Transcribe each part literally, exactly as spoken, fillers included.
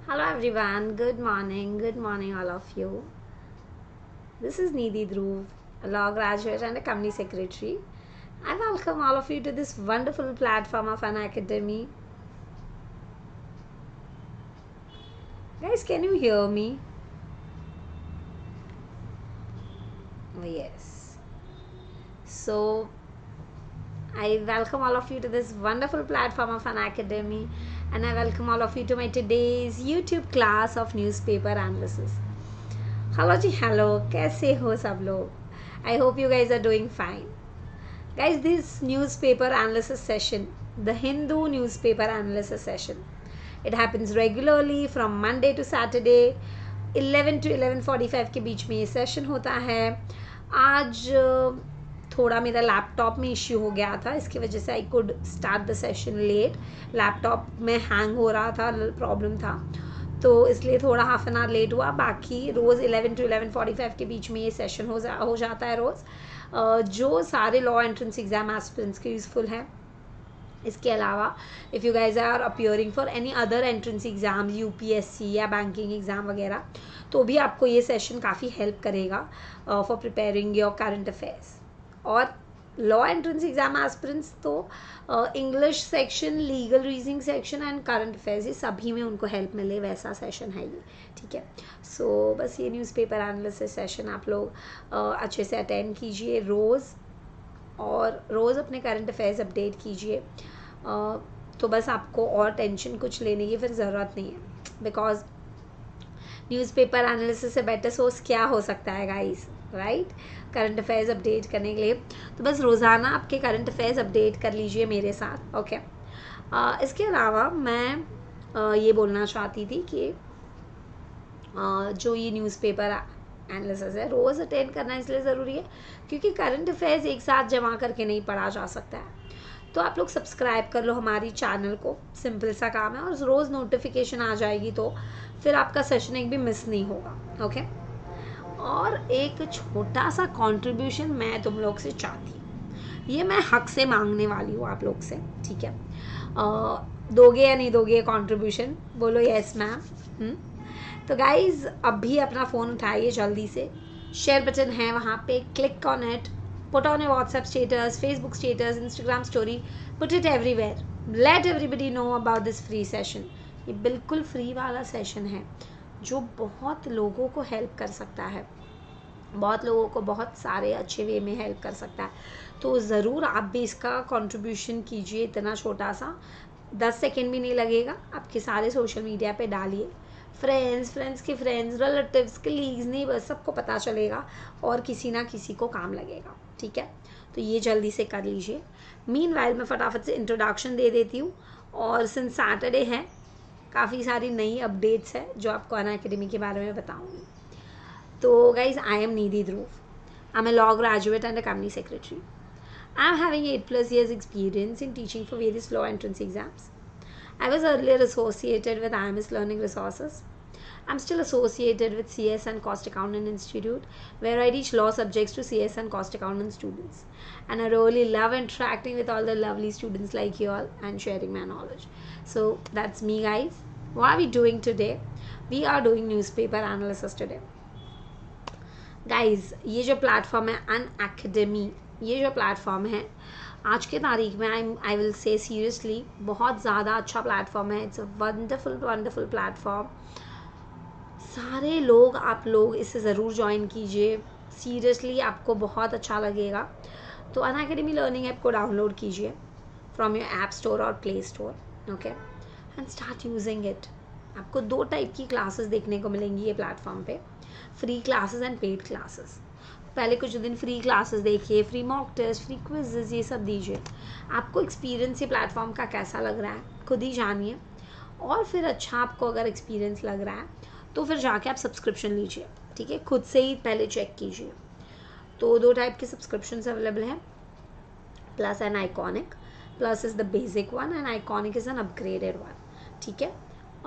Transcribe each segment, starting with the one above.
Hello everyone, good morning, good morning all of you. This is Nidhi Dhruv, a law graduate and a company secretary. I welcome all of you to this wonderful platform of an academy. Guys, can you hear me? Oh, yes. So, I welcome all of you to this wonderful platform of an academy, and I welcome all of you to my today's YouTube class of newspaper analysis. Hello ji, hello, कैसे हो सब लोग? I hope you guys are doing fine. Guys, this newspaper analysis session, the Hindu newspaper analysis session, it happens regularly from Monday to Saturday, eleven to eleven forty-five के बीच में ये session होता है. आज थोड़ा मेरा लैपटॉप में इश्यू हो गया था, इसकी वजह से I could start the session late. Laptop में हैंग हो रहा था, प्रॉब्लम था, तो इसलिए थोड़ा हाफ एन आवर लेट हुआ. बाकी रोज़ eleven to eleven forty five के बीच में ये सेशन हो जा हो जाता है रोज़, जो सारे लॉ एंट्रेंस एग्ज़ाम एस्पिरेंट्स के यूज़फुल है. इसके अलावा if you guys are appearing for any other entrance exam, UPSC या बैंकिंग एग्ज़ाम वगैरह, तो भी आपको ये सेशन काफ़ी हेल्प करेगा for preparing your current affairs. और लॉ एंट्रेंस एग्जाम एस्पिरेंट्स तो English section, legal reasoning section and current affairs, ये सभी में उनको हेल्प मिले वैसा सेशन है ये. ठीक है, सो so, बस ये न्यूज़पेपर एनालिसिस सेशन आप लोग uh, अच्छे से अटेंड कीजिए रोज़, और रोज़ अपने करंट अफेयर्स अपडेट कीजिए. uh, तो बस आपको और टेंशन कुछ लेने की फिर ज़रूरत नहीं है, बिकॉज न्यूज़पेपर एनालिसिस से बेटर सोर्स क्या हो सकता है guys, right? Current affairs update करने के लिए तो बस रोज़ाना आपके करंट अफेयर्स अपडेट कर लीजिए मेरे साथ. ओके, uh, इसके अलावा मैं uh, ये बोलना चाहती थी कि uh, जो ये न्यूज़पेपर एनालिसिस है रोज़ अटेंड करना इसलिए ज़रूरी है क्योंकि करंट अफेयर्स एक साथ जमा करके नहीं पढ़ा जा सकता है. तो आप लोग सब्सक्राइब कर लो हमारी चैनल को, सिंपल सा काम है, और रोज़ नोटिफिकेशन आ जाएगी तो फिर आपका सेशन एक भी मिस नहीं होगा. ओके, और एक छोटा सा कंट्रीब्यूशन मैं तुम लोग से चाहती हूँ, ये मैं हक से मांगने वाली हूँ आप लोग से. ठीक है, आ, दोगे या नहीं दोगे कंट्रीब्यूशन? बोलो यस मैम. तो गाइज अभी अपना फ़ोन उठाइए जल्दी से, शेयर बटन है वहाँ पे, click on it, put on a WhatsApp status, Facebook status, Instagram story, put it everywhere, let everybody know about this free session. ये बिल्कुल फ्री वाला सेशन है जो बहुत लोगों को हेल्प कर सकता है, बहुत लोगों को बहुत सारे अच्छे वे में हेल्प कर सकता है. तो ज़रूर आप भी इसका कंट्रीब्यूशन कीजिए. इतना छोटा सा दस सेकेंड भी नहीं लगेगा, आपके सारे सोशल मीडिया पे डालिए, फ्रेंड्स फ्रेंड्स के फ्रेंड्स, रिलेटिव्स, कलीग्स, नेबर्स, सबको पता चलेगा और किसी ना किसी को काम लगेगा. ठीक है, तो ये जल्दी से कर लीजिए. मीनवाइल मैं फटाफट से इंट्रोडक्शन दे देती हूँ, और सिंस सैटरडे है काफ़ी सारी नई अपडेट्स है जो आपको अनअकैडमी के बारे में बताऊंगी. तो guys, I am Nidhi Dhruv. I am a law graduate and a company secretary. I am having eight plus years experience in teaching for various law entrance exams. I was earlier associated with I M S Learning Resources. I'm still associated with C S and Cost Accountant Institute, where I teach law subjects to C S and Cost Accountant students. And I really love interacting with all the lovely students like you all and sharing my knowledge. So that's me, guys. What are we doing today? We are doing newspaper analysis today. Guys, ये जो platform है Unacademy, ये जो platform है आज के तारीख में, आई आई विल से सीरियसली बहुत ज़्यादा अच्छा प्लेटफॉर्म है. It's a wonderful wonderful platform. सारे लोग, आप लोग इसे ज़रूर ज्वाइन कीजिए, सीरियसली आपको बहुत अच्छा लगेगा. तो अनअकैडमी लर्निंग ऐप को डाउनलोड कीजिए फ्रॉम योर ऐप स्टोर और Play Store. Okay, and start using it. आपको दो टाइप की क्लासेस देखने को मिलेंगी ये प्लेटफॉर्म पे, free classes and paid classes. पहले कुछ दिन फ्री क्लासेस देखिए, free mock test, free quizzes, ये सब दीजिए. आपको एक्सपीरियंस ये प्लेटफॉर्म का कैसा लग रहा है खुद ही जानिए, और फिर अच्छा आपको अगर एक्सपीरियंस लग रहा है तो फिर जाके आप सब्सक्रिप्शन लीजिए. ठीक है, खुद से ही पहले चेक कीजिए. तो दो टाइप के सब्सक्रिप्शन अवेलेबल हैं, plus and iconic. Plus is the basic one and iconic is an upgraded one. ठीक है,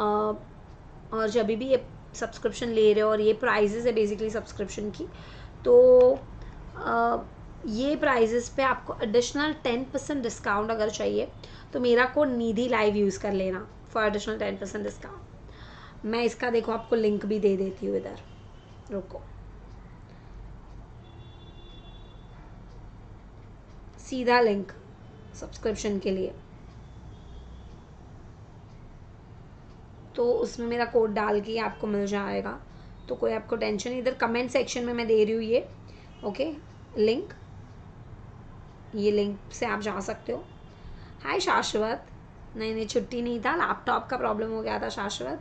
और जब भी ये सब्सक्रिप्शन ले रहे हो, और ये प्राइजेस है बेसिकली सब्सक्रिप्शन की, तो uh, ये प्राइजेस पे आपको एडिशनल टेन परसेंट डिस्काउंट अगर चाहिए तो मेरा कोड निधि लाइव यूज़ कर लेना for additional ten percent discount. मैं इसका देखो आपको लिंक भी दे देती हूँ इधर, रुको, सीधा लिंक सब्सक्रिप्शन के लिए, तो उसमें मेरा कोड डाल के आपको मिल जाएगा, तो कोई आपको टेंशन नहीं। इधर कमेंट सेक्शन में मैं दे रही हूँ ये, ओके, लिंक, ये लिंक से आप जा सकते हो। हाय शाश्वत, नहीं नहीं छुट्टी नहीं था, लैपटॉप का प्रॉब्लम हो गया था Shashwat.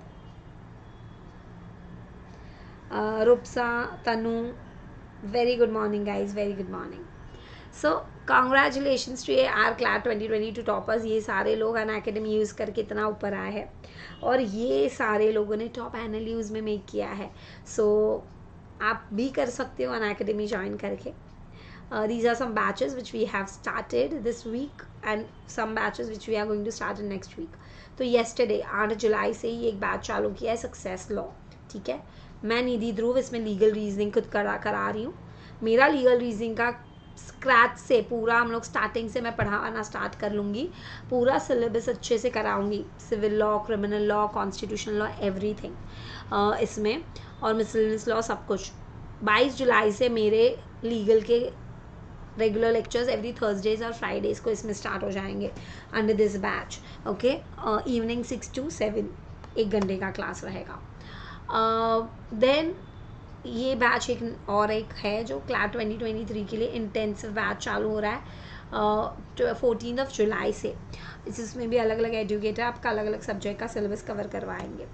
Rupsa, Tanu, very good morning guys, very good morning. So congratulations to our CLAT twenty twenty two toppers. ये सारे लोग अनअकैडमी यूज़ करके इतना ऊपर आए हैं और ये सारे लोगों ने टॉप एनएल यूज़ में मेक किया है। सो so, आप भी कर सकते हो अनअकैडमी ज्वाइन करके। Uh, these are some batches which we have started this week and some batches which we are going to start in next week. तो yesterday आठ जुलाई से ही एक बैच चालू किया है सक्सेस लॉ, ठीक है। मैं निधि ध्रुव इसमें लीगल रीजनिंग खुद करा करा रही हूँ। मेरा लीगल रीजनिंग का स्क्रैच से पूरा हम लोग स्टार्टिंग से मैं पढ़ाना स्टार्ट कर लूँगी, पूरा सिलेबस अच्छे से कराऊँगी, civil law, criminal law, constitution law, everything इसमें, और मिसलेनियस लॉ, सब कुछ। बाईस जुलाई से मेरे लीगल के रेगुलर लेक्चर्स एवरी थर्सडेज और फ्राइडेज को इसमें स्टार्ट हो जाएंगे under this batch, okay. Evening six to seven एक घंटे का क्लास रहेगा। देन uh, ये बैच एक और एक है जो क्लैट ट्वेंटी ट्वेंटी थ्री के लिए इंटेंसिव बैच चालू हो रहा है फोर्टीन ऑफ जुलाई से। इसमें भी अलग अलग एजुकेटर आपका अलग अलग सब्जेक्ट का सिलेबस कवर करवाएंगे।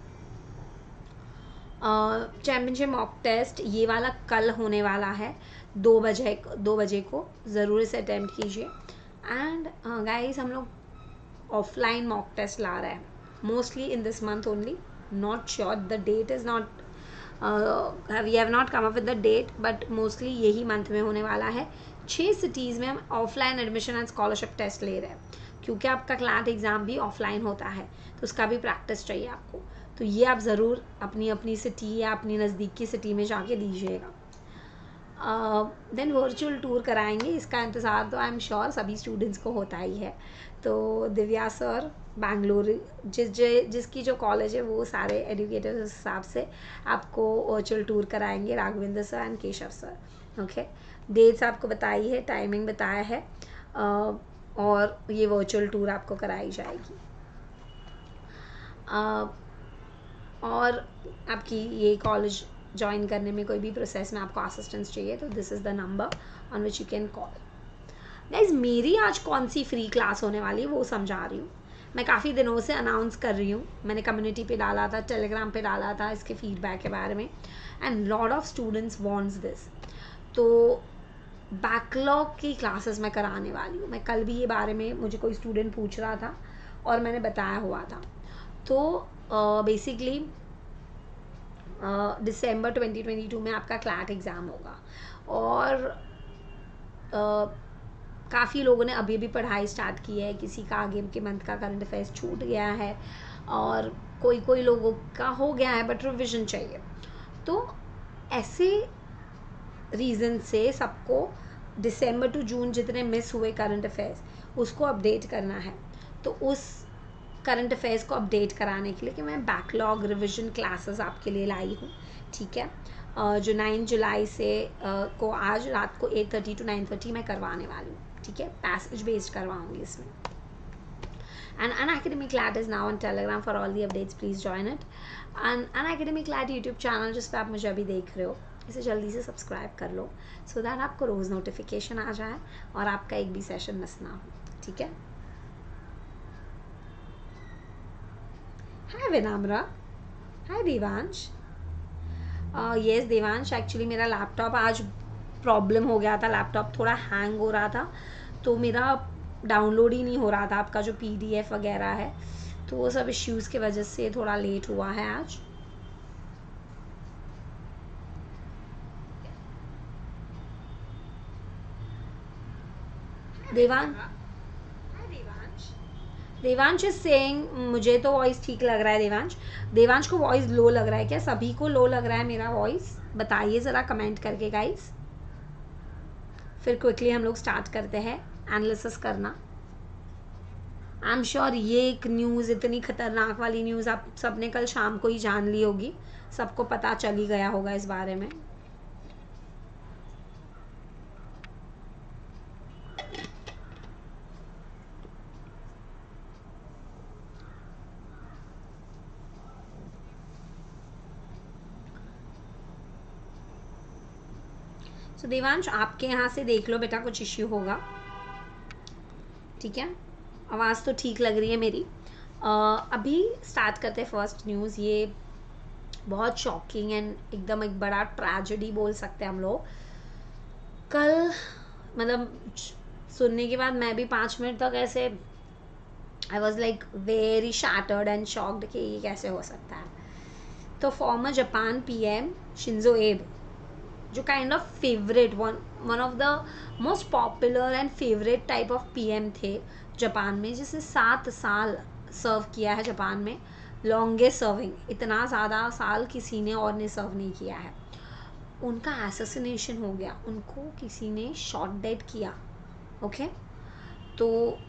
चैम्पियनशिप मॉक टेस्ट ये वाला कल होने वाला है दो बजे दो बजे को, ज़रूर इसे अटेम्प्ट कीजिए। एंड गाइस हम लोग ऑफलाइन मॉक टेस्ट ला रहे हैं mostly in this month only, not sure, the date is not, we have not come up with the date, but mostly यही मंथ में होने वाला है। छः सिटीज़ में हम offline admission and scholarship test ले रहे हैं, क्योंकि आपका क्लैट एग्ज़ाम भी ऑफलाइन होता है तो उसका भी प्रैक्टिस चाहिए आपको। तो ये आप ज़रूर अपनी अपनी सिटी या अपनी नज़दीक की सिटी में जाके दीजिएगा। देन वर्चुअल टूर कराएंगे, इसका इंतज़ार तो आई एम श्योर सभी स्टूडेंट्स को होता ही है। तो दिव्या सर बैंगलोर, जिस जिसकी जो कॉलेज है वो सारे एजुकेटर्स उस हिसाब से आपको वर्चुअल टूर कराएंगे, Raghavendra sir and Keshav sir, okay. Dates आपको बताई है, टाइमिंग बताया है, uh, और ये वर्चुअल टूर आपको कराई जाएगी। uh, और आपकी ये कॉलेज ज्वाइन करने में कोई भी प्रोसेस में आपको असिस्टेंस चाहिए तो this is the number on which you can call. Guys मेरी आज कौन सी फ्री क्लास होने वाली है वो समझा रही हूँ। मैं काफ़ी दिनों से अनाउंस कर रही हूँ, मैंने कम्युनिटी पे डाला था, टेलीग्राम पे डाला था इसके फीडबैक के बारे में, and lot of students wants this. तो बैकलॉग की क्लासेस मैं कराने वाली हूँ। मैं कल भी ये बारे में मुझे कोई स्टूडेंट पूछ रहा था और मैंने बताया हुआ था। तो बेसिकली दिसंबर ट्वेंटी ट्वेंटी टू में आपका क्लैट एग्ज़ाम होगा और uh, काफ़ी लोगों ने अभी भी पढ़ाई स्टार्ट की है, किसी का आगे के मंथ का करंट अफेयर्स छूट गया है और कोई कोई लोगों का हो गया है बट रिविज़न चाहिए। तो ऐसे रीज़न से सबको दिसंबर टू जून जितने मिस हुए करंट अफेयर्स उसको अपडेट करना है। तो उस करंट अफेयर्स को अपडेट कराने के लिए कि मैं बैकलॉग रिवीजन क्लासेस आपके लिए लाई हूँ, ठीक है। uh, जो नाइन जुलाई से uh, को आज रात को eight thirty to nine thirty मैं करवाने वाली हूँ, ठीक है। पैसेज बेस्ड करवाऊँगी इसमें। And Unacademy CLAT is now on Telegram for all the updates, please join it. And Unacademy CLAT YouTube channel जिस पर आप मुझे अभी देख रहे हो इसे जल्दी से सब्सक्राइब कर लो सो so दैट आपको रोज़ नोटिफिकेशन आ जाए और आपका एक भी सेशन मिस ना हो, ठीक है। Hi Vinamra, hi Devansh. Yes Devansh, actually मेरा लैपटॉप आज प्रॉब्लम हो गया था, लैपटॉप थोड़ा हैंग हो रहा था तो मेरा डाउनलोड ही नहीं हो रहा था आपका जो पीडीएफ वगैरह है, तो वो सब इश्यूज़ की वजह से थोड़ा लेट हुआ है आज। देवांश देवांश इज सेइंग मुझे तो वॉइस ठीक लग रहा है। देवांश देवांश को वॉइस लो लग रहा है क्या? सभी को लो लग रहा है मेरा वॉइस? बताइए ज़रा कमेंट करके गाइस, फिर क्विकली हम लोग स्टार्ट करते हैं एनालिसिस करना। आई एम श्योर ये एक न्यूज़, इतनी खतरनाक वाली न्यूज़ आप सबने कल शाम को ही जान ली होगी, सबको पता चल ही गया होगा इस बारे में। तो देवांश आपके यहाँ से देख लो बेटा, कुछ इश्यू होगा, ठीक है? आवाज़ तो ठीक लग रही है मेरी। uh, अभी स्टार्ट करते हैं फर्स्ट न्यूज़। ये बहुत शॉकिंग एंड एकदम एक बड़ा ट्रेजेडी बोल सकते हैं हम लोग। कल मतलब सुनने के बाद मैं भी पाँच मिनट तक ऐसे I was like very shattered and shocked कि ये कैसे हो सकता है। तो farmer Japan PM Shinzo Abe, जो kind of favourite one one of the most popular and favourite type of PM थे जापान में, जिसे सात साल सर्व किया है जापान में, लॉन्गेस्ट सर्विंग, इतना ज़्यादा साल किसी ने और ने सर्व नहीं किया है। उनका एसेसिनेशन हो गया, उनको किसी ने शॉट डेड किया। ओके, तो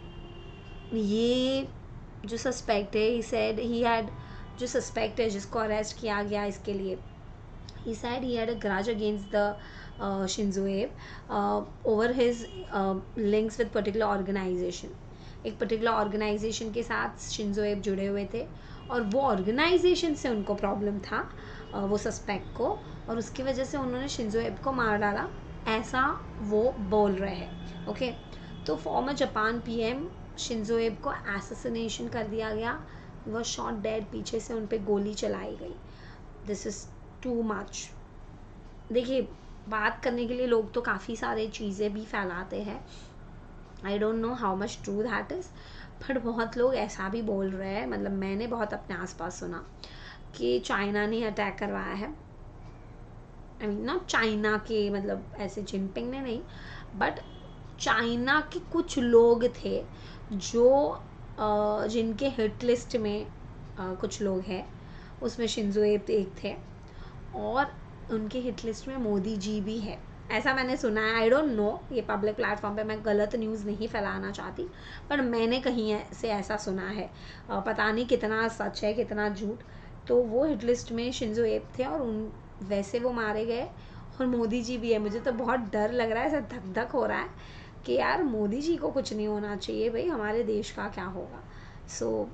ये जो सस्पेक्ट है, ही सेड ही हैड, जो सस्पेक्ट है जिसको अरेस्ट किया गया इसके लिए, he said he had a grudge against the uh, Shinzo Abe uh, over his uh, links with particular organization। एक पर्टिकुलर ऑर्गेनाइजेशन के साथ शिंजो एब जुड़े हुए थे और वो ऑर्गेनाइजेशन से उनको प्रॉब्लम था, uh, वो सस्पेक्ट को, और उसकी वजह से उन्होंने शिंजो एब को मार डाला, ऐसा वो बोल रहे हैं। ओके, तो फॉर्मर जापान पीएम शिंजो एब को एसेसिनेशन कर दिया गया, वो शॉट डेड, पीछे से उन पर गोली चलाई गई। This is too much. देखिए, बात करने के लिए लोग तो काफ़ी सारे चीज़ें भी फैलाते हैं, I don't know how much true that is, but बहुत लोग ऐसा भी बोल रहे हैं, मतलब मैंने बहुत अपने आसपास सुना कि चाइना ने अटैक करवाया है। आई मीन नॉट चाइना के, मतलब ऐसे जिनपिंग ने नहीं, बट चाइना के कुछ लोग थे जो uh, जिनके हिट लिस्ट में uh, कुछ लोग हैं, उसमें शिंजो एब एक थे, और उनके हिट लिस्ट में मोदी जी भी है, ऐसा मैंने सुना है। आई डोंट नो, ये पब्लिक प्लेटफॉर्म पे मैं गलत न्यूज़ नहीं फैलाना चाहती, पर मैंने कहीं से ऐसा सुना है, पता नहीं कितना सच है कितना झूठ। तो वो हिट लिस्ट में शिंजो एब थे और उन वैसे वो मारे गए, और मोदी जी भी है। मुझे तो बहुत डर लग रहा है, ऐसा धक धक हो रहा है कि यार मोदी जी को कुछ नहीं होना चाहिए भाई, हमारे देश का क्या होगा। सो so,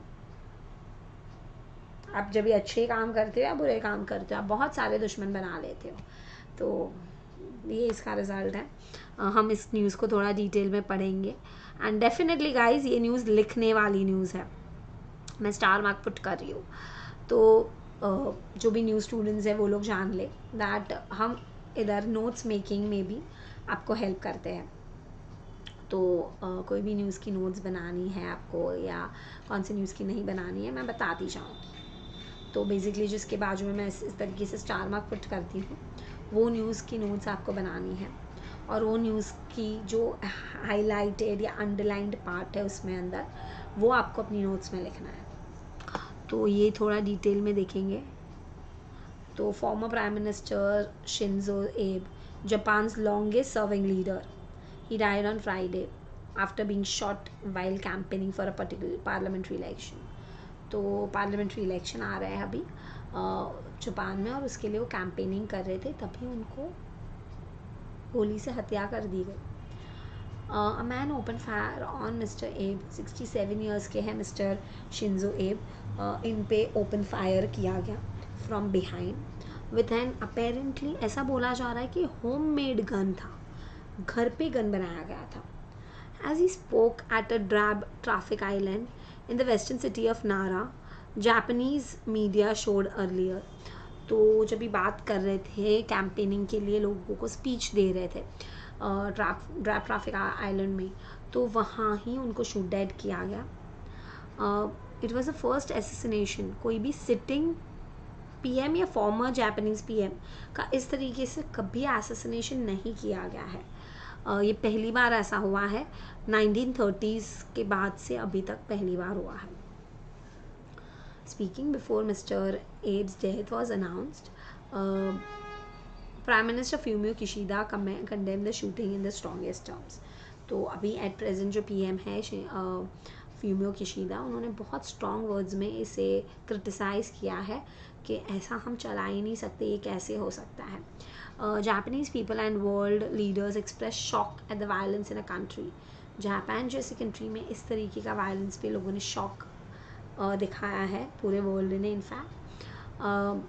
आप जब भी अच्छे काम करते हो या बुरे काम करते हो, आप बहुत सारे दुश्मन बना लेते हो। तो ये इसका रिजल्ट है। हम इस न्यूज़ को थोड़ा डिटेल में पढ़ेंगे, एंड डेफिनेटली गाइज ये न्यूज़ लिखने वाली न्यूज़ है, मैं स्टार मार्क पुट कर रही हूँ। तो जो भी न्यूज़ स्टूडेंट्स हैं वो लोग जान ले दैट हम इधर नोट्स मेकिंग में भी आपको हेल्प करते हैं। तो uh, कोई भी न्यूज़ की नोट्स बनानी है आपको, या कौन सी न्यूज़ की नहीं बनानी है, मैं बताती जाऊँगी। तो बेसिकली जिसके बाजू में मैं इस, इस तरीके से स्टार मार्क पुट करती हूँ, वो न्यूज़ की नोट्स आपको बनानी है, और वो न्यूज़ की जो हाईलाइटेड या अंडरलाइंड पार्ट है उसमें अंदर, वो आपको अपनी नोट्स में लिखना है। तो ये थोड़ा डिटेल में देखेंगे। तो former prime minister Shinzo Abe, Japan's longest serving leader, he died on Friday after being shot while campaigning for a particular parliamentary election। तो पार्लियामेंट्री इलेक्शन आ रहा है अभी जापान में, और उसके लिए वो कैंपेनिंग कर रहे थे, तभी उनको गोली से हत्या कर दी गई। A man open fire on mister Abe, sixty seven years के हैं मिस्टर शिंजो एब, uh, इन पे ओपन फायर किया गया from behind with an apparently, ऐसा बोला जा रहा है कि होम मेड गन था, घर पे गन बनाया गया था। As he spoke at a drab traffic island in the western city of Nara, Japanese media showed earlier. तो जब भी बात कर रहे थे कैंपेनिंग के लिए, लोगों को स्पीच दे रहे थे ड्रैब ड्रैब ट्रैफिक आइलैंड में, तो वहाँ ही उनको शूट डेड किया गया। It was the first assassination, कोई भी सिटिंग पीएम या फॉर्मर जापानीज पीएम का इस तरीके से कभी एसेसिनेशन नहीं किया गया है। uh, ये पहली बार ऐसा हुआ है, नाइनटीन थर्टीज़ के बाद से अभी तक पहली बार हुआ है। Speaking before mister Abe's death was announced, prime minister Fumio Kishida condemn the shooting in the strongest terms. तो अभी एट प्रेजेंट जो पीएम है फ्यूमियो किशिदा, उन्होंने बहुत स्ट्रॉन्ग वर्ड्स में इसे क्रिटिसाइज़ किया है कि ऐसा हम चला ही नहीं सकते, ये कैसे हो सकता है. Japanese people and world leaders express shock at the violence in a country. Japan जैसी कंट्री में इस तरीके का वायलेंस पे लोगों ने शॉक uh, दिखाया है, पूरे वर्ल्ड ने. इनफैक्ट uh,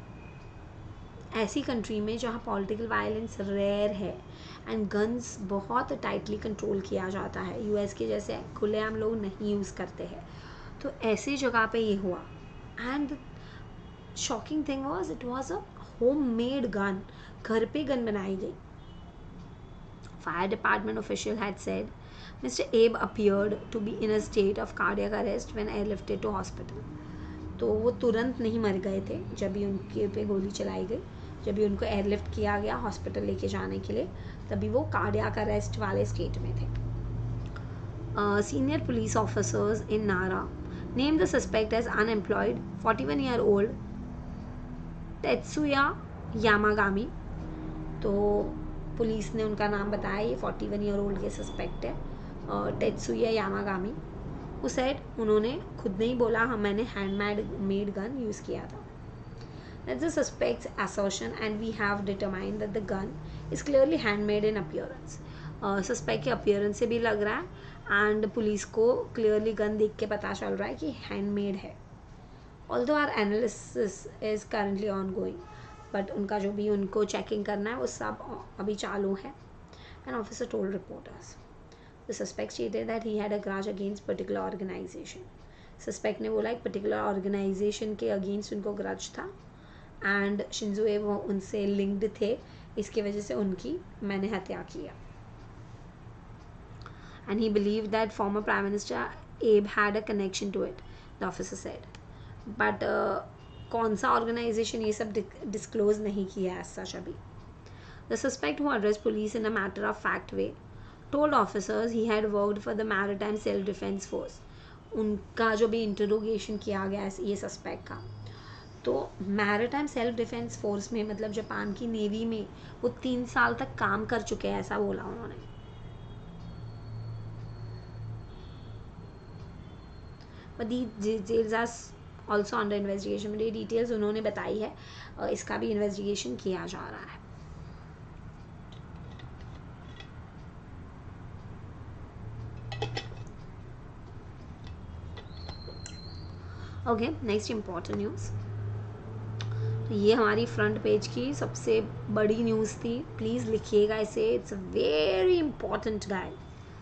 ऐसी कंट्री में जहाँ पॉलिटिकल वायलेंस रेयर है एंड गन्स बहुत टाइटली कंट्रोल किया जाता है, यूएस के जैसे खुलेआम लोग नहीं यूज़ करते हैं, तो ऐसी जगह पे ये हुआ. And shocking thing was it was a home made gun, घर पे गन बनाई गई. Fire department official had said mister Abe appeared to be in a state of cardiac arrest when airlifted to hospital. तो वो तुरंत नहीं मर गए थे जब भी उनके पे गोली चलाई गई, जब भी उनको एयरलिफ्ट किया गया हॉस्पिटल लेके जाने के लिए, तभी वो कार्डियक अरेस्ट वाले स्टेट में थे. Senior police officers in Nara name the suspect as unemployed forty one year old Tetsuya Yamagami. तो पुलिस ने उनका नाम बताया, ये फोर्टी वन ईयर ओल्ड के सस्पेक्ट है, टेत्सुया यामागामी. उस साइड उन्होंने खुद नहीं बोला, हम मैंने हैंड मेड गन यूज़ किया था. That's the suspect's assertion and we have determined that the gun is clearly handmade in appearance. Suspect के अपीयरेंस से भी लग रहा है एंड पुलिस को क्लियरली गन देख के पता चल रहा है कि हैंडमेड है. Although our analysis is currently ongoing, but उनका जो भी उनको चेकिंग करना है वो सब अभी चालू है. An officer told reporters the suspect stated that he had a grudge against particular organisation. Suspect ने बोला एक पर्टिकुलर ऑर्गेनाइजेशन के अगेंस्ट उनको ग्रज था एंड शिंजो एब वो उनसे लिंक्ड थे, इसकी वजह से उनकी मैंने हत्या किया. And he believe that former prime minister Abe had a connection to it, the officer said. But कौन सा ऑर्गेनाइजेशन ये सब डिस्क्लोज नहीं किया है सच अभी. The suspect who address police in a matter of fact way told officers he had worked for the maritime self defence force. उनका जो भी इंटरोगेशन किया गया है ये सस्पेक्ट का, तो मैरिटाइम सेल्फ डिफेंस फोर्स में मतलब जापान की नेवी में वो तीन साल तक काम कर चुके हैं, ऐसा बोला उन्होंने. But the details are also under investigation. ये डिटेल्स उन्होंने बताई है, इसका भी इन्वेस्टिगेशन किया जा रहा है. Okay, next important news. ये हमारी फ्रंट पेज की सबसे बड़ी न्यूज़ थी, प्लीज़ लिखिएगा इसे, it's a very important guide.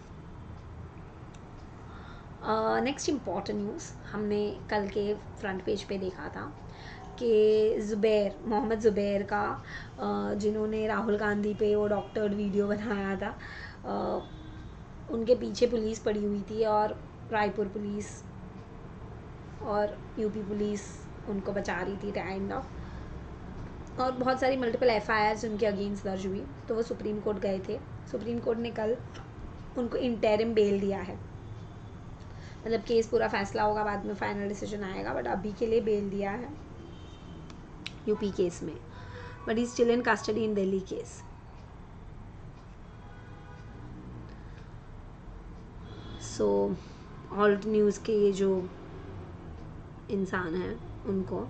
Next important news हमने कल के फ्रंट पेज पे देखा था कि ज़ुबैर, मोहम्मद ज़ुबैर का uh, जिन्होंने राहुल गांधी पे वो डॉक्टर्ड वीडियो बनाया था, uh, उनके पीछे पुलिस पड़ी हुई थी और रायपुर पुलिस और यूपी पुलिस उनको बचा रही थी काइंड ऑफ, और बहुत सारी मल्टीपल एफ आई आर्स उनके अगेंस्ट दर्ज हुई. तो वो सुप्रीम कोर्ट गए थे. सुप्रीम कोर्ट ने कल उनको इंटरिम बेल दिया है, मतलब केस पूरा फैसला होगा, बाद में फाइनल डिसीजन आएगा, बट अभी के लिए बेल दिया है यूपी केस में. But he still in custody in Delhi case. So Alt News के ये जो इंसान हैं उनको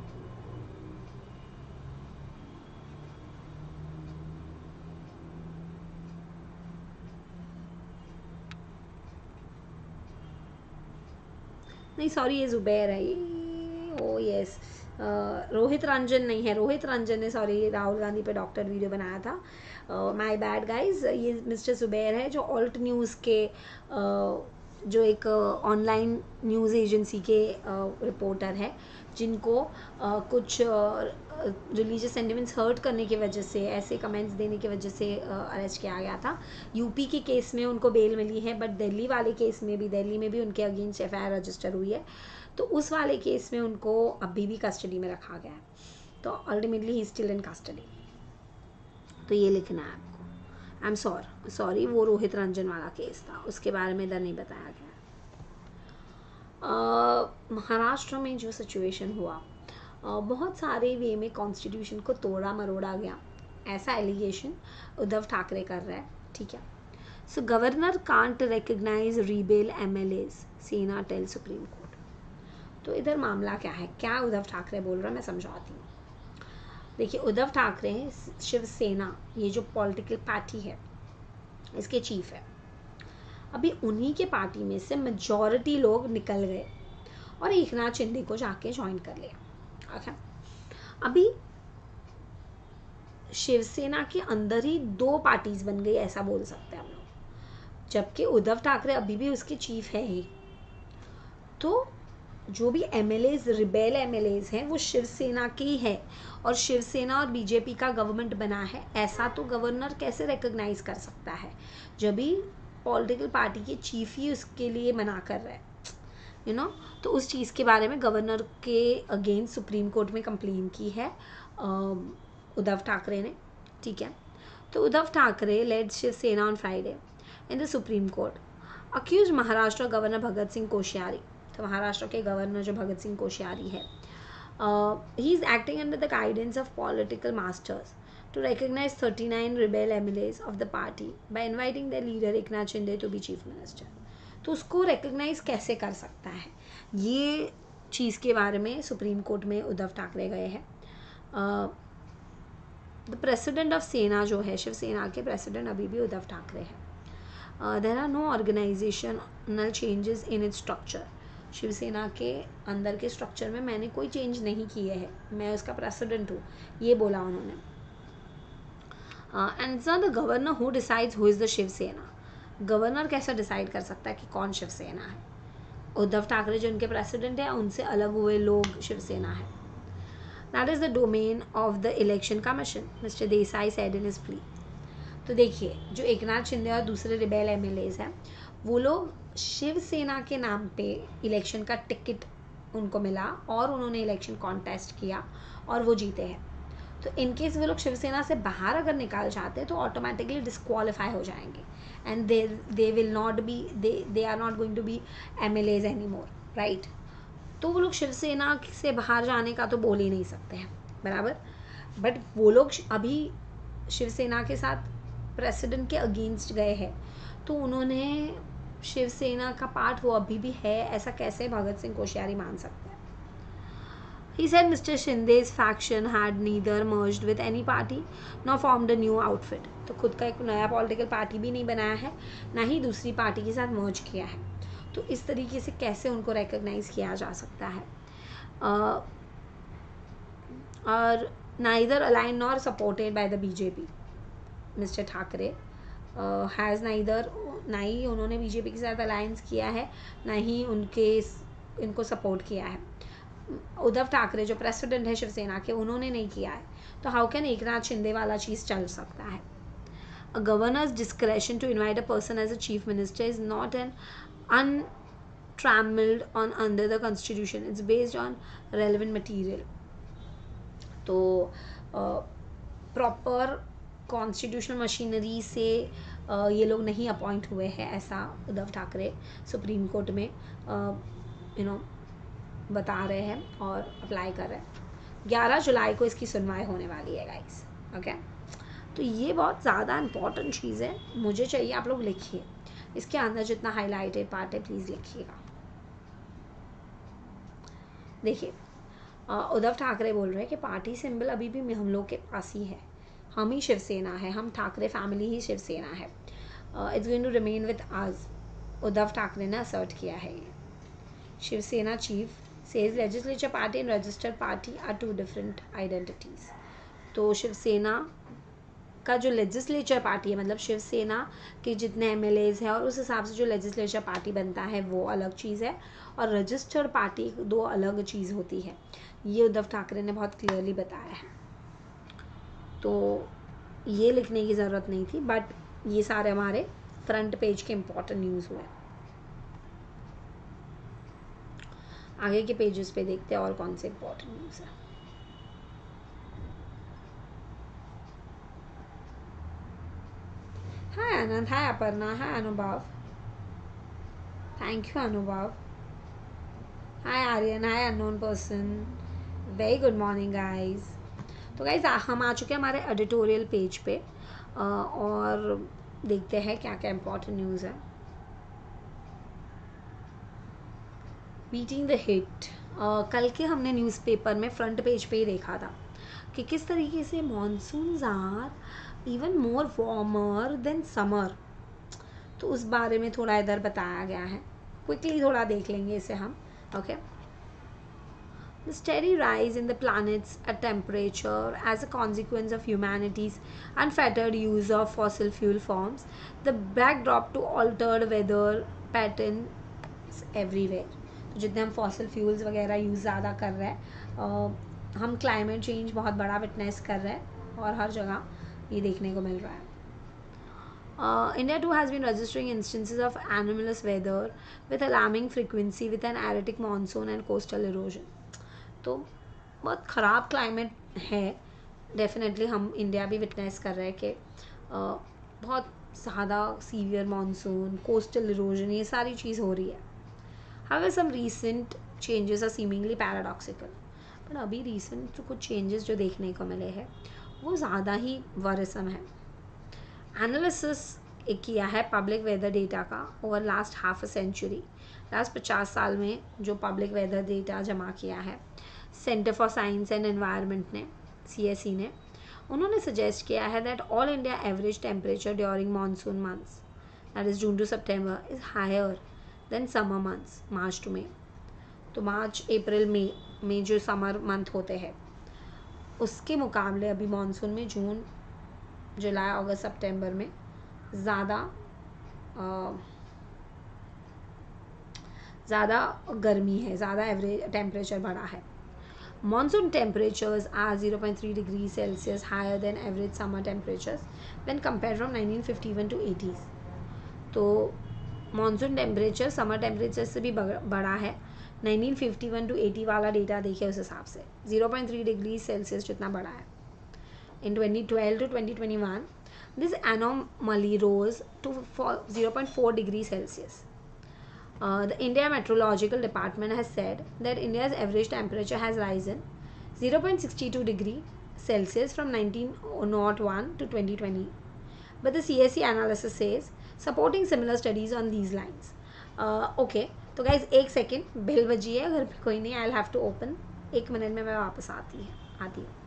नहीं, सॉरी ये ज़ुबैर है, ओ यस, रोहित रंजन नहीं है, रोहित रंजन ने सॉरी राहुल गांधी पे डॉक्टर वीडियो बनाया था. माय बैड गाइज, ये मिस्टर ज़ुबैर है जो ऑल्ट न्यूज़ के uh, जो एक ऑनलाइन न्यूज़ एजेंसी के रिपोर्टर है, जिनको uh, कुछ रिलीजियस सेंटिमेंट्स हर्ट करने की वजह से, ऐसे कमेंट्स देने की वजह से अरेस्ट uh, किया गया था. यूपी के केस में उनको बेल मिली है, बट दिल्ली वाले केस में भी दिल्ली में भी उनके against F I R register हुई है, तो उस वाले केस में उनको अभी भी कस्टडी में रखा गया है. तो ultimately he still in custody. तो ये लिखना है आपको. आई एम सॉरी सॉरी वो रोहित रंजन वाला केस था, उसके बारे में इधर नहीं बताया गया. महाराष्ट्र में जो सिचुएशन हुआ, uh, बहुत सारे वे में कॉन्स्टिट्यूशन को तोड़ा मरोड़ा गया, ऐसा एलिगेशन उद्धव ठाकरे कर रहा है. ठीक है, so governor can't recognise rebel MLAs, Sena tell Supreme Court. तो इधर मामला क्या है, क्या उद्धव ठाकरे बोल रहा है, मैं समझाती हूँ। देखिए, उद्धव ठाकरे शिवसेना, ये जो पॉलिटिकल पार्टी है, इसके चीफ है। अभी उन्हीं के पार्टी में से मेजॉरिटी लोग निकल गए और एकनाथ शिंदे को जाके ज्वाइन कर लिया। ओके, अभी शिवसेना के अंदर ही दो पार्टीज बन गई, ऐसा बोल सकते हैं हम लोग, जबकि उद्धव ठाकरे अभी भी उसके चीफ है ही। तो जो भी एमएलएज, रिबेल एमएलएज हैं, वो शिवसेना के ही है और शिवसेना और बीजेपी का गवर्नमेंट बना है, ऐसा तो गवर्नर कैसे रिकॉग्नाइज कर सकता है जब भी पॉलिटिकल पार्टी के चीफ ही उसके लिए मना कर रहा है, यू नो। तो उस चीज़ के बारे में गवर्नर के अगेंस्ट सुप्रीम कोर्ट में कंप्लेन की है उद्धव ठाकरे ने, ठीक है। तो Uddhav Thackeray led Shiv Sena on Friday in the Supreme Court accuse Maharashtra governor Bhagat Singh Koshyari. तो महाराष्ट्र के गवर्नर जो भगत सिंह कोश्यारी है, he is acting under the guidance of political masters to recognize thirty-nine rebel M L As of the party by inviting their leader Eknath Shinde to be chief minister. तो उसको recognize कैसे कर सकता है, ये चीज़ के बारे में सुप्रीम कोर्ट में उद्धव ठाकरे गए हैं। द प्रेसिडेंट ऑफ सेना जो है, शिवसेना के प्रेसिडेंट अभी भी उद्धव ठाकरे है। There are no organisational changes in its structure. Shiv Sena के अंदर के स्ट्रक्चर में मैंने कोई चेंज नहीं किए हैं, मैं उसका प्रेसिडेंट हूँ, ये बोला उन्होंने। And it's not the governor who decides who is the Shiv Sena. Governor कैसे डिसाइड कर सकता है कि कौन शिवसेना है? उद्धव ठाकरे जो उनके प्रेसिडेंट है, उनसे अलग हुए लोग शिवसेना है। That is the domain of the election commission, mister Desai said in his plea. तो देखिए, जो एकनाथ शिंदे और दूसरे रिबेल एमएलएज हैं, वो लोग शिवसेना के नाम पे इलेक्शन का टिकट उनको मिला और उन्होंने इलेक्शन कॉन्टेस्ट किया और वो जीते हैं। तो इनकेस वो लोग शिवसेना से बाहर अगर निकाल जाते हैं तो ऑटोमेटिकली डिस्क्वालीफाई हो जाएंगे and they they will not be they they are not going to be M L As any more, right. तो वो लोग शिवसेना से बाहर जाने का तो बोल ही नहीं सकते हैं, बराबर। बट वो लोग अभी शिवसेना के साथ प्रेसिडेंट के अगेंस्ट गए हैं, तो उन्होंने शिवसेना का पार्ट वो अभी भी है, ऐसा कैसे भगत सिंह कोश्यारी मान सकते हैं? He said Mister Shinde's faction had neither merged with any party nor formed a new outfit. तो खुद का एक नया पॉलिटिकल पार्टी भी नहीं बनाया है, ना ही दूसरी पार्टी के साथ मर्ज किया है। तो इस तरीके से कैसे उनको रिकॉग्नाइज किया जा सकता है? uh, और neither aligned nor supported by the B J P. Mister Thackeray has neither, ना ही उन्होंने बीजेपी के साथ अलायंस किया है, ना ही उनके इनको सपोर्ट किया है। उद्धव ठाकरे जो प्रेसिडेंट है शिवसेना के, उन्होंने नहीं किया है, तो हाउ कैन एकनाथ शिंदे वाला चीज़ चल सकता है? A governor's discretion to invite a person as a chief minister is not an untrammelled on under the constitution, it's based on relevant material. तो प्रॉपर कॉन्स्टिट्यूशनल मशीनरी से uh, ये लोग नहीं अपॉइंट हुए हैं, ऐसा उद्धव ठाकरे सुप्रीम कोर्ट में you know बता रहे हैं और अप्लाई कर रहे हैं। ग्यारह जुलाई को इसकी सुनवाई होने वाली है गाइस, ओके। तो ये बहुत ज़्यादा इम्पॉर्टेंट चीज़ है, मुझे चाहिए आप लोग लिखिए, इसके अंदर जितना हाईलाइटेड पार्ट है प्लीज़ लिखिएगा। देखिए, उद्धव ठाकरे बोल रहे हैं कि पार्टी सिंबल अभी भी हम लोग के पास ही है, हम ही शिवसेना है, हम ठाकरे फैमिली ही शिवसेना है, it's going to remain with us, Uddhav Thackeray ने असर्ट किया है ये। Shiv Sena chief says legislature party and registered party are two different identities. तो शिवसेना का जो लेजिस्लेचर पार्टी है, मतलब शिवसेना के जितने एम एल एज हैं और उस हिसाब से जो लेजिस्लेचर पार्टी बनता है वो अलग चीज़ है, और रजिस्टर्ड पार्टी दो अलग चीज़ होती है। ये उद्धव ठाकरे ने बहुत क्लियरली बताया है, तो ये लिखने की ज़रूरत नहीं थी, बट ये सारे हमारे फ्रंट पेज के इम्पोर्टेंट न्यूज़ हुए। आगे के पेजेस पे देखते हैं और कौन से इम्पोर्टेंट न्यूज़ है। हाय आनंद, हाय अपर्णा, हाय अनुभव, thank you Anubhav, hi Aryan, hi unknown person, very good morning guys. तो गाइस हम आ चुके हैं हमारे एडिटोरियल पेज पे, और देखते हैं क्या क्या इम्पोर्टेंट न्यूज़ है। बीटिंग द हिट, कल के हमने न्यूज़पेपर में फ्रंट पेज पे ही देखा था कि किस तरीके से monsoons are even more warmer than summer. तो उस बारे में थोड़ा इधर बताया गया है, क्विकली थोड़ा देख लेंगे इसे हम। Okay, the steady rise in the planet's temperature as a consequence of humanity's unfettered use of fossil fuel forms the backdrop to altered weather patterns everywhere। तो जितने हम फॉसिल फ्यूल्स वगैरह यूज़ ज़्यादा कर रहे हैं, हम क्लाइमेट चेंज बहुत बड़ा विटनेस कर रहे हैं और हर जगह ये देखने को मिल रहा है। Uh, India too has been registering instances of anomalous weather with alarming frequency with an erratic monsoon and coastal erosion। तो बहुत ख़राब क्लाइमेट है, डेफिनेटली हम इंडिया भी विटनेस कर रहे हैं कि बहुत ज़्यादा सीवियर मानसून, कोस्टल इरोजन, ये सारी चीज़ हो रही है। However some recent changes are seemingly paradoxical, but अभी रिसेंट तो कुछ चेंजेस जो देखने को मिले हैं वो ज़्यादा ही वरिसम है। एनालिसिस एक किया है पब्लिक वेदर डेटा का over last half a century, last पचास साल में जो पब्लिक वेदर डेटा जमा किया है centre for science and environment ने, सी एस ई ने, उन्होंने सजेस्ट किया है that all India average temperature during monsoon months, that is June to September, is higher than summer months, March to May. तो March अप्रैल मई में जो summer month होते हैं उसके मुकाबले अभी मानसून में जून जुलाई अगस्त सितंबर में ज़्यादा ज़्यादा गर्मी है, ज़्यादा एवरेज टेम्परेचर बढ़ा है। Monsoon temperatures are zero point three degrees Celsius higher than average summer temperatures when compared from nineteen fifty-one to eighties। तो मानसून टेम्परेचर समर टेम्परेचर से भी बड़ा है, nineteen fifty one to eighty वाला डेटा देखिए उस हिसाब से zero point three degree Celsius जितना बड़ा है। In twenty twelve to twenty twenty one this anomaly rose to zero point four degree Celsius. Uh, the India Meteorological Department has said that India's average temperature has risen zero point six two degree Celsius from nineteen oh one to twenty twenty. But the C S E analysis says supporting similar studies on these lines. Uh, okay, तो guys एक second bell बजी है, घर पे कोई नहीं, I'll have to open, एक minute में मैं वापस आती है आती हूँ।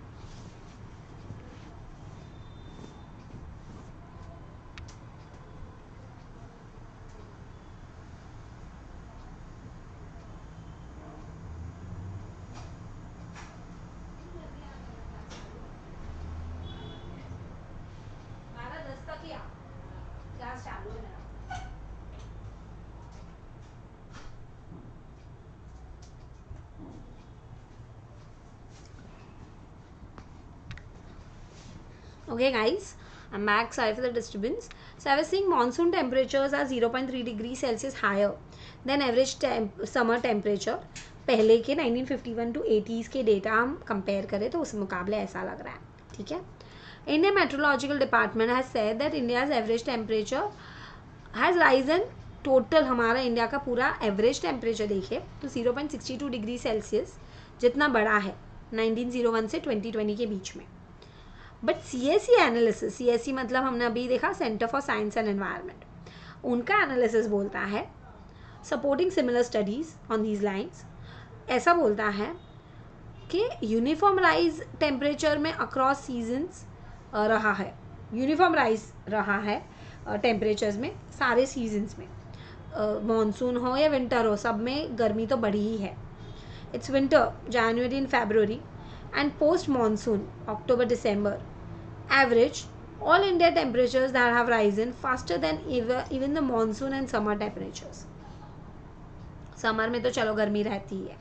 Okay guys, I'm back, sorry for the disturbance. So I was saying monsoon temperatures are zero point three degrees Celsius higher than average temp summer temperature। पहले के nineteen fifty one to eighties के data हम compare करें तो उस मुकाबले ऐसा लग रहा है, ठीक है। India meteorological department has said that India's average temperature has risen, total हमारा इंडिया का पूरा एवरेज टेम्परेचर देखिए तो zero point six two degree Celsius जितना बड़ा है नाइनटीन ओ वन से ट्वेंटी ट्वेंटी के बीच में। But C S E analysis, C S E मतलब हमने अभी देखा centre for science and environment, उनका एनालिसिस बोलता है supporting similar studies on these lines, ऐसा बोलता है कि यूनिफॉर्म राइज टेम्परेचर में अक्रॉस सीजन्स रहा है, यूनिफॉर्म राइज रहा है टेम्परेचर्स में सारे सीजन्स में, मानसून हो या विंटर हो सब में गर्मी तो बढ़ी ही है। It's winter January and February and post monsoon October December average all India temperatures that have risen faster than even, even the monsoon and summer temperatures। Summer में तो चलो गर्मी रहती है,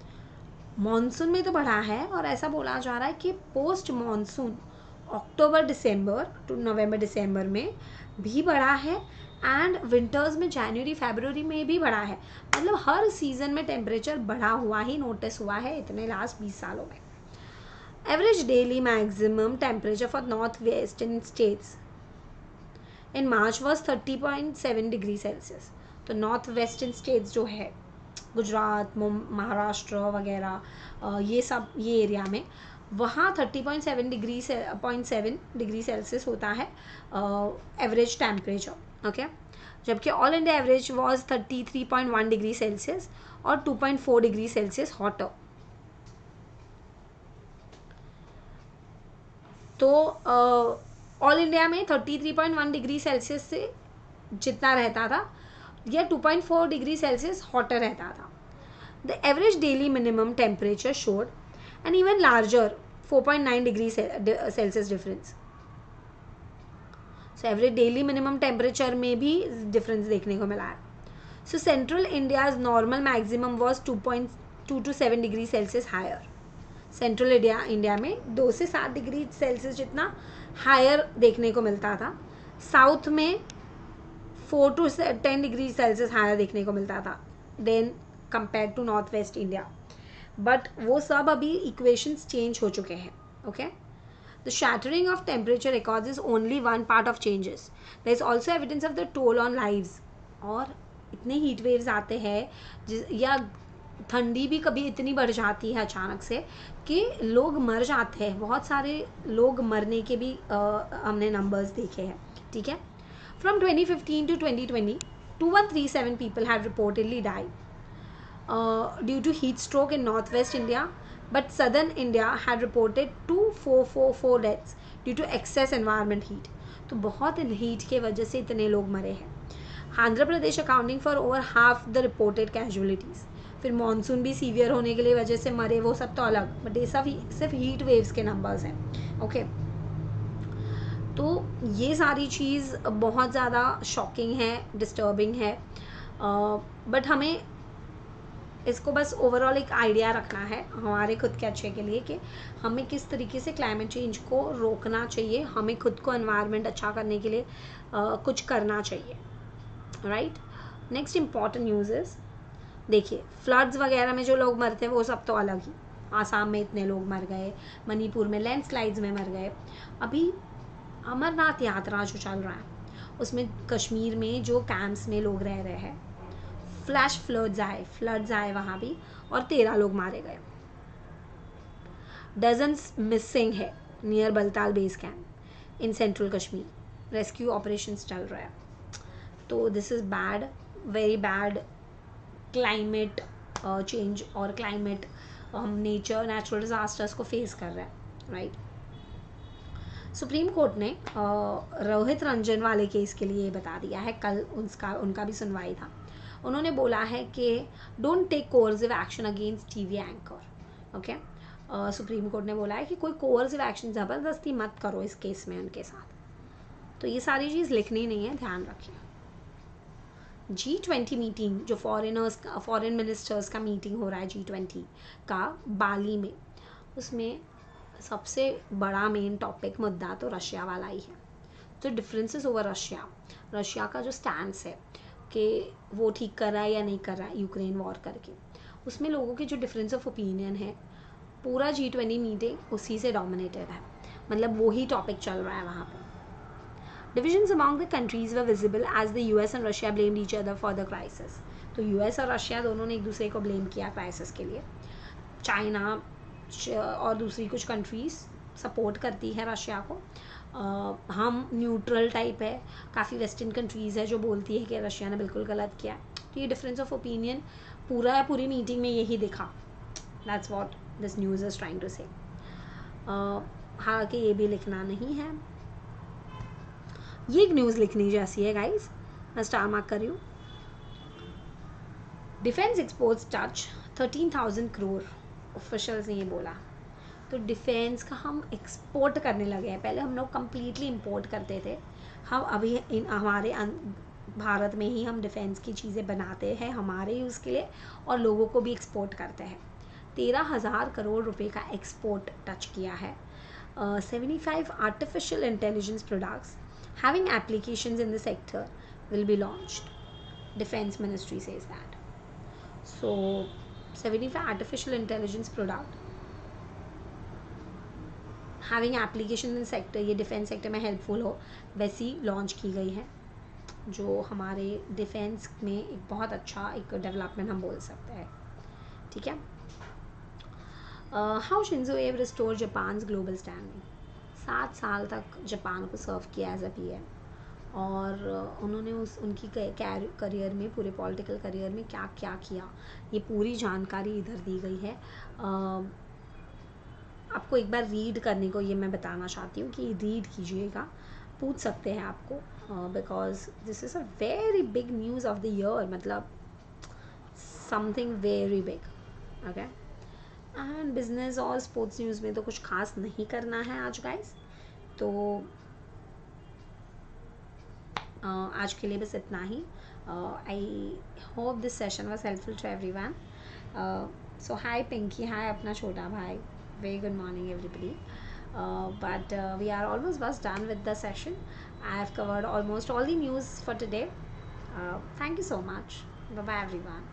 मानसून में तो बढ़ा है और ऐसा बोला जा रहा है कि post monsoon October December to November December में भी बढ़ा है एंड विंटर्स में जनवरी फरवरी में भी बढ़ा है। मतलब हर सीजन में टेम्परेचर बढ़ा हुआ ही नोटिस हुआ है इतने लास्ट बीस सालों में। Average daily maximum temperature for northwestern states in March was thirty point seven degree Celsius. तो नॉर्थ वेस्टर्न स्टेट्स जो है गुजरात, महाराष्ट्र वगैरह, ये सब ये एरिया में वहाँ थर्टी पॉइंट सेवन डिग्री से पॉइंट सेवन डिग्री सेल्सियस होता है एवरेज टेम्परेचर, ओके, जबकि all India average was thirty three point one degree Celsius और two point four degree Celsius hotter. तो ऑल uh, इंडिया में thirty three point one degree Celsius से जितना रहता था या two point four degree Celsius hotter रहता था। The average daily minimum temperature showed an even larger four point nine degree Celsius difference. So average daily minimum temperature में भी difference देखने को मिला है। So central India's normal maximum was two point two two seven degree Celsius higher. Central India India में दो से सात डिग्री सेल्सियस जितना हायर देखने को मिलता था। साउथ में four to ten degree Celsius higher देखने को मिलता था than compare to north west India. But वो सब अभी इक्वेशंस चेंज हो चुके हैं, okay. The shattering of temperature records is only one part of changes, there is also evidence of the toll on lives. और इतने हीट वेव्स आते हैं या ठंडी भी कभी इतनी बढ़ जाती है अचानक से कि लोग मर जाते हैं। बहुत सारे लोग मरने के भी आ, हमने नंबर्स देखे हैं, ठीक है। From twenty fifteen to twenty twenty two one three seven people have reportedly died due to heat stroke in north west India, but southern India had reported two four four four deaths due to excess environment heat. तो बहुत heat के वजह से इतने लोग मरे हैं। Andhra Pradesh accounting for over half the reported casualties. फिर मानसून भी सीवियर होने के लिए वजह से मरे, वो सब तो अलग, बट ये सब सिर्फ हीट वेव्स के नंबर्स हैं, ओके। तो ये सारी चीज़ बहुत ज़्यादा शॉकिंग है, डिस्टर्बिंग है, बट uh, हमें इसको बस ओवरऑल एक आइडिया रखना है हमारे खुद के अच्छे के लिए कि हमें किस तरीके से क्लाइमेट चेंज को रोकना चाहिए, हमें खुद को एनवायरनमेंट अच्छा करने के लिए uh, कुछ करना चाहिए, right. Next important news is, देखिए फ्लड्स वगैरह में जो लोग मरते हैं वो सब तो अलग ही। आसाम में इतने लोग मर गए, मणिपुर में लैंडस्लाइड्स में मर गए। अभी अमरनाथ यात्रा जो चल रहा है उसमें कश्मीर में जो कैंप्स में लोग रह रहे हैं, फ्लैश फ्लड्स आए फ्लड्स आए वहाँ भी और तेरह लोग मारे गए। डजन्स मिसिंग है near Baltal base camp in central Kashmir, rescue operations चल रहा है। तो this is bad, very bad. Climate change और क्लाइमेट हम नेचर नेचुरल डिजास्टर्स को फेस कर रहे हैं, राइट। सुप्रीम कोर्ट ने uh, रोहित रंजन वाले केस के लिए बता दिया है, कल उनका उनका भी सुनवाई था। उन्होंने बोला है कि don't take coercive action against TV anchor, okay. Supreme court ने बोला है कि कोई कोर्सिव एक्शन ज़बरदस्ती मत करो इस केस में उनके साथ। तो ये सारी चीज़ लिखनी नहीं है, ध्यान रखिए। जी ट्वेंटी मीटिंग जो फॉरेनर्स का फॉरेन मिनिस्टर्स का मीटिंग हो रहा है जी ट्वेंटी का बाली में, उसमें सबसे बड़ा मेन टॉपिक मुद्दा तो रशिया वाला ही है। तो डिफरेंसेस ओवर रशिया, रशिया का जो स्टैंड्स है कि वो ठीक कर रहा है या नहीं कर रहा है यूक्रेन वॉर करके, उसमें लोगों के जो डिफरेंस ऑफ ओपिनियन है, पूरा जी ट्वेंटी मीटिंग उसी से डोमिनेटेड है, मतलब वही टॉपिक चल रहा है वहाँ पर। Divisions among the countries were visible as the U S and Russia blamed each other for the crisis. तो U S और रशिया दोनों ने एक दूसरे को ब्लेम किया क्राइसिस के लिए। चाइना और दूसरी कुछ कंट्रीज सपोर्ट करती है रशिया को। uh, हम न्यूट्रल टाइप है, काफ़ी वेस्टर्न कंट्रीज़ है जो बोलती है कि रशिया ने बिल्कुल गलत किया। तो ये डिफरेंस ऑफ ओपिनियन पूरा पूरी मीटिंग में यही दिखा। That's what this news is trying to say. हालांकि ये भी लिखना नहीं है, ये एक न्यूज़ लिखनी जैसी है गाइस, मैं स्टार मार्क कर रही हूँ। Defence exports touch thirteen thousand crore, officials ने ये बोला। तो डिफेंस का हम एक्सपोर्ट करने लगे हैं, पहले हम लोग कम्प्लीटली इंपोर्ट करते थे, हम अभी इन हमारे भारत में ही हम डिफेंस की चीज़ें बनाते हैं हमारे यूज़ के लिए और लोगों को भी एक्सपोर्ट करते हैं। तेरह हज़ार करोड़ रुपए का एक्सपोर्ट टच किया है। Seventy five artificial intelligence products having applications in the sector will be launched, defense ministry says that. So seventy-five artificial intelligence product having applications in sector, ये defense sector में helpful हो वैसी launch की गई है, जो हमारे defense में एक बहुत अच्छा एक development हम बोल सकते हैं, ठीक है। How Shinzo Abe restore Japan global standing. सात साल तक जापान को सर्व किया एज अ पीएम, और uh, उन्होंने उस उनकी करियर में, पूरे पॉलिटिकल करियर में क्या क्या किया, ये पूरी जानकारी इधर दी गई है। uh, आपको एक बार रीड करने को ये मैं बताना चाहती हूँ कि रीड कीजिएगा, पूछ सकते हैं आपको, because this is a very big news of the year, मतलब something very big. Okay, and business और स्पोर्ट्स न्यूज़ में तो कुछ खास नहीं करना है आज गाइस, तो uh, आज के लिए बस इतना ही। I hope this session was helpful to everyone. So hi Pinky, hi अपना छोटा भाई, very good morning everybody. Uh, but uh, we are almost was done with the session. I have covered almost all the news for today. Uh, thank you so much. Bye bye everyone.